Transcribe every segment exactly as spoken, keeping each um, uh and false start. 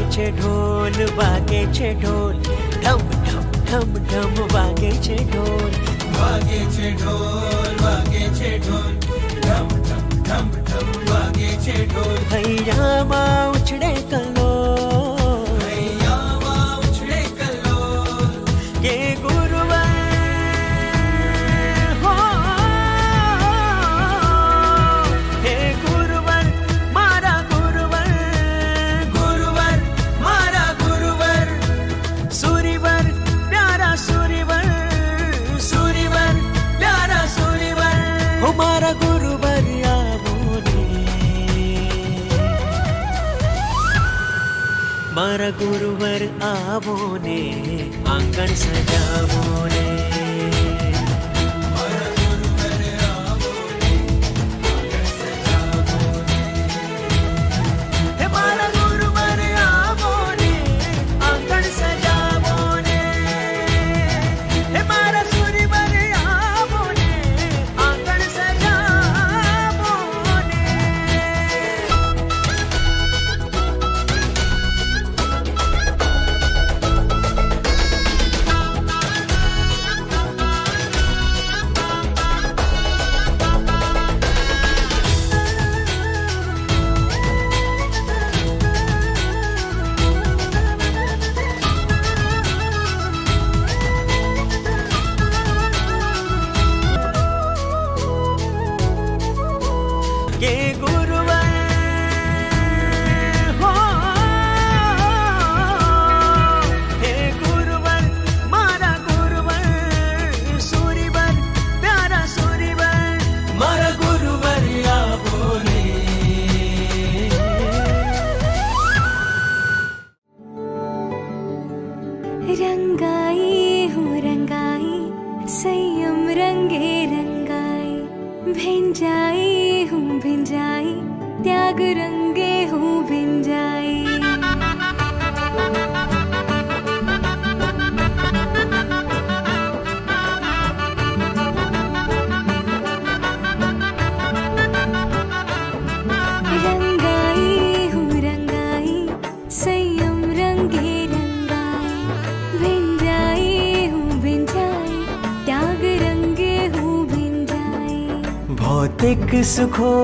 છે ઢોલ, વાગે છે ઢોલ, ઢમ ઢમ ઢમ ઢમ વાગે છે ઢોલ, વાગે છે ઢોલ, વાગે છે ઢોલ, ઢમ ઢમ ઢમ ઢમ વાગે છે ઢોલ. હૈયામાં ઉછળે કલ્લોલ, હૈયામાં ઉછળે કલ્લોલ, કે ગુરુવર હો, હે ગુરુવર મારા ગુરુવર, ગુરુવર મારા ગુરુવર, સુરીવર પ્યારા સુરીવર, સુરીવર પ્યારા સુરીવર. હો મારા ગુરુવર આવો ને, મારા ગુરુવર આવો ને, આંગણ સજાવો ને. મારા ગુરુવર આવો ને, આંગણ સજાવો ને. હે મારા ગુરુવર આવો ને, આંગણ સજાવો ને. હે મારા સુરીવર આવો ને, આંગણ સજાવો ને. કે ગુરુવર હો, હે ગુરુવર મારા ગુરુવર, સુરીવર પ્યારા સુરીવર, મારા ગુરુવર આવો ને. रंगाई हूँ रंगाई, संयम रंगे रंगाई, भिंजाई हूँ भिंजाई, त्याग रंगे हूँ भिंजाई. रंगाई हूँ रंगाई, संयम रंगे रंगाई, भिंजाई हूँ भिंजाई, त्याग रंगे हूँ भिंजाई. ભૌતિક સુખો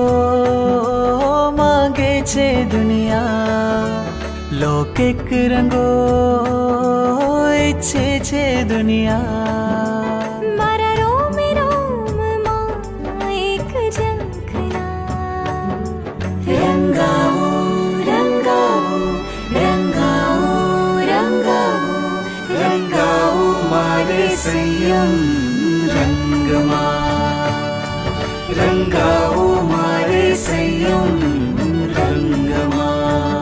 માંગે છે દુનિયા, લૌકિક રંગો ઈચ્છે છે દુનિયા. મારા રોમે રોમમાં એક ઝંખના, રંગાવો રંગાવો રંગાવો રંગાવો રંગાવો મારે સંયમ રંગમાં, રંગાવો મારે સંયમ રંગમાં.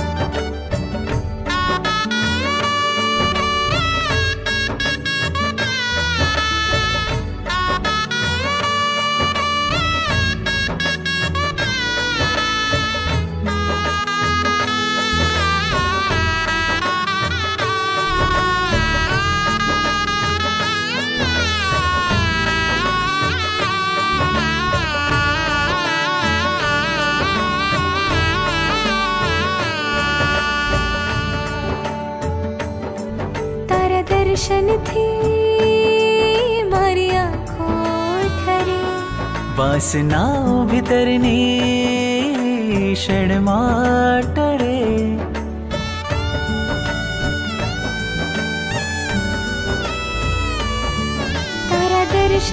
તારા દર્શનથી મારી આંખો ઠરે, વાસનાઓ ભીતરની ક્ષણમાં ટળે. તારા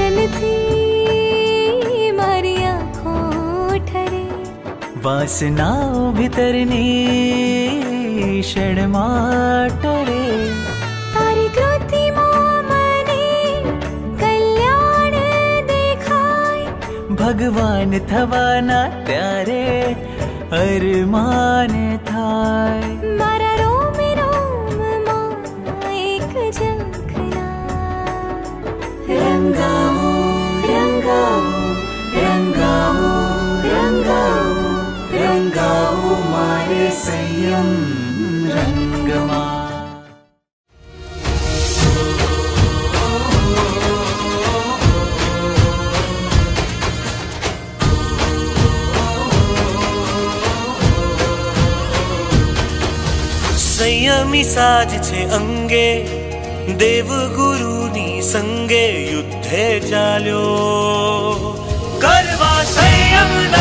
દર્શનથી મારી આંખો ઠરે, વાસનાઓ ભીતરની ક્ષણમાં ટળે. તારી કૃતિમાં મને કલ્યાણ દેખાય, ભગવાન થવાના ત્યારે અરમાન થાય. મારા રોમે રોમમાં એક ઝંખના, રંગાવો રંગાવો રંગાવો રંગાવો રંગાવો મારે સંયમ રંગમાં. संयमी साज छे अंगे देव गुरुनी संगे युद्धे चाल्यो करवा संयम